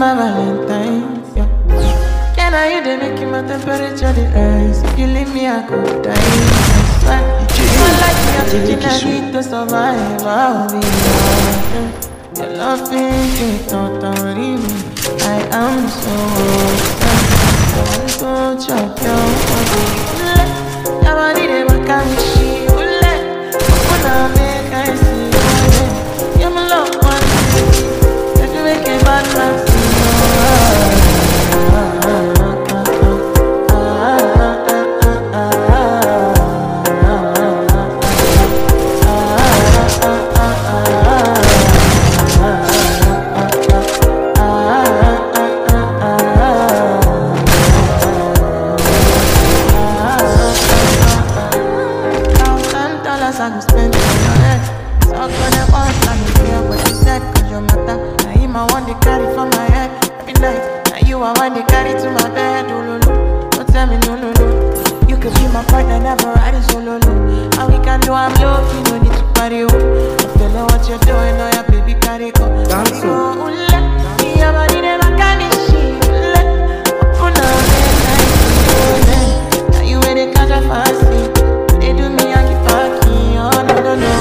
my Valentine. Yeah. Can I hear they making my temperature the rise? If you leave me, I could die. I swear. You are like me, oxygen I need to survive. I'll be honest. Your love ain't totally me. I am so obsessed. I want to chop your body. Your body they back at me, she will let. When I make I see you, you're my love one. If you make a bad man see I go spend on your head. Talk on the boss, I don't care what you said. Cause your matter, now him I want to carry for my head. Every night, now you I want to carry to my bed. Oh, no, no, don't tell me no, no, no. You could be my partner, never riding solo, no. And we can do, I'm low, you don't need to party, oh. I feel like what you're doing, oh yeah, baby, carry go. Carry go, ule. Your body never can be she, ule. Open up, ule. Now you ain't a catch a fast sleep. They do me, I keep back. No, no.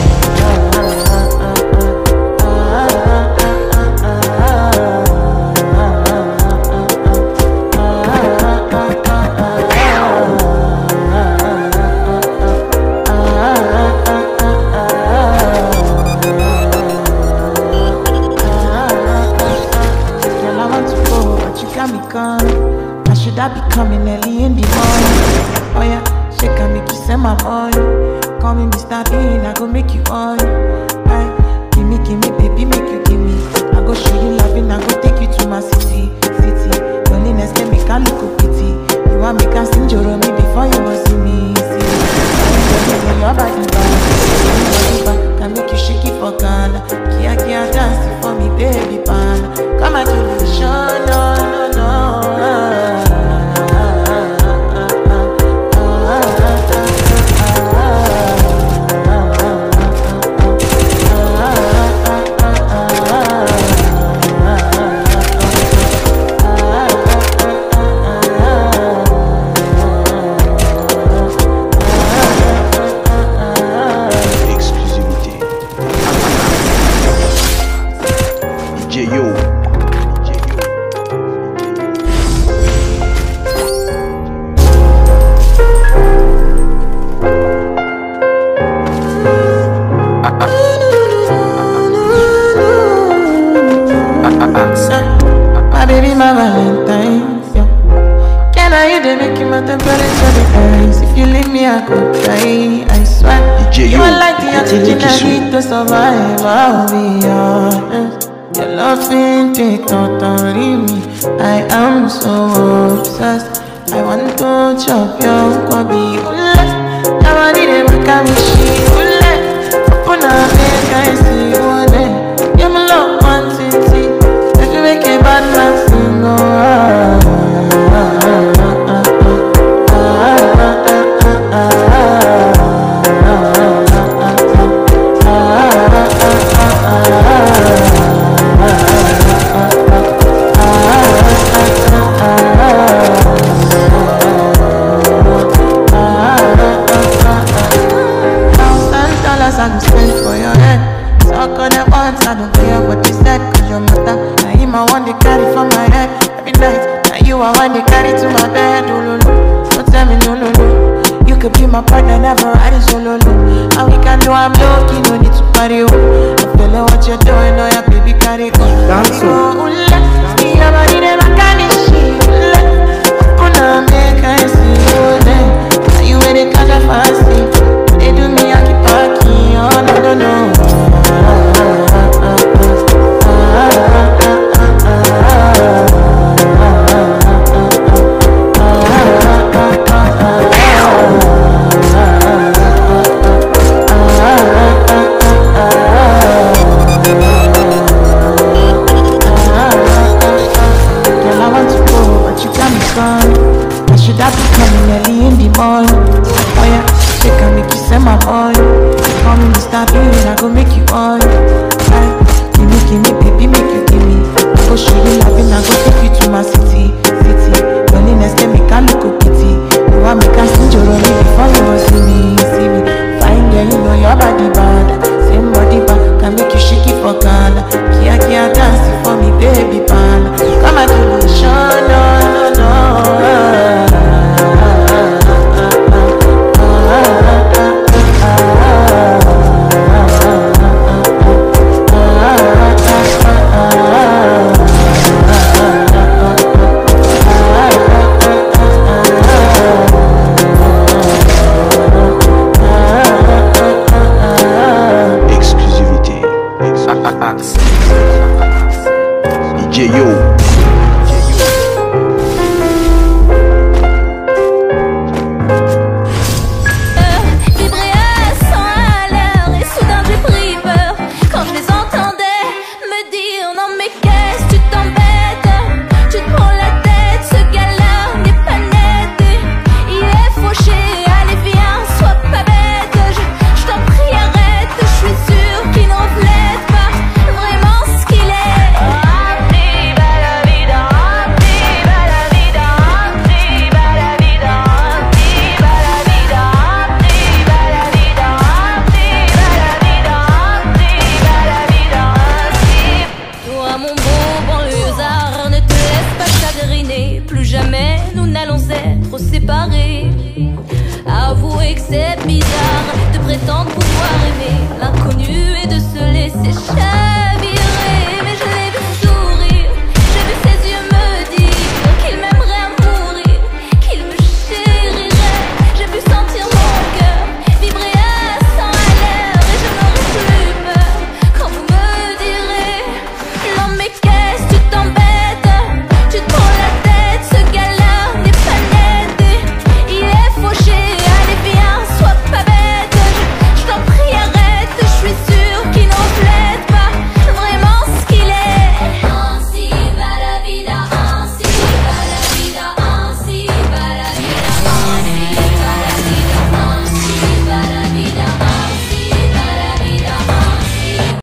Girl, I want to go, but you got me coming. I should have be coming early in the morning. Oh yeah, she can make you send my money. Call me Mr. Bean, I go make you on. Aye, gimme, baby, make you gimme. I go show you loving, I go take you to my city. Loneliness can make a look pity. You want me can sing your me before you go see me. See, your body bad, can make you shake it for Ghana. Kia dance for me, baby, pan. Come and do the show, no, no, no. My Valentine, yeah. Can I hear they making my temperature the rise? If you leave me, I could die. I swear. You are like the oxygen I need to survive. I'll be honest. Your love ain't totally me. I am so obsessed. I want to chop your body. Your body they back at me, she will let. Open up, make I see you there. You're my love quantity. If you make a bad man sing, $1,000 I go spend for your head. Talk on the ones, I don't care what you said. Cause your matter, now him I want to carry for my head. Every night, now you I want to carry to my bed. Oh, no, no, don't tell me no, no, no. You could be my partner, never riding solo, no. And we can do, I'm low, you don't need to party, oh. I feel like what you're doing, oh yeah, baby, carry go. Dance, oh, ule. Your body never can be she, ule. Open up, make I see you there. Now you ain't a catch a fast sleep. They do me, I keep parking, oh, no, no, no. I should have been coming early in the morning. Oh yeah, she can make you send my money. Call me Mr. Bean, I go make you on. Gimme, baby, make you gimme. go show you loving, I go take you to my city, city. Loneliness can make a look pity. You want me to sing your only before you see me, see me. Fine girl, you know your body bad. Same body bad, can make you shake it for Ghana. Kia kia dancing for me, baby pan. Come and do the show, no, no, no. Plus jamais nous n'allons être séparés. Avouez que c'est bizarre de prétendre pouvoir aimer l'inconnu et de se laisser cher.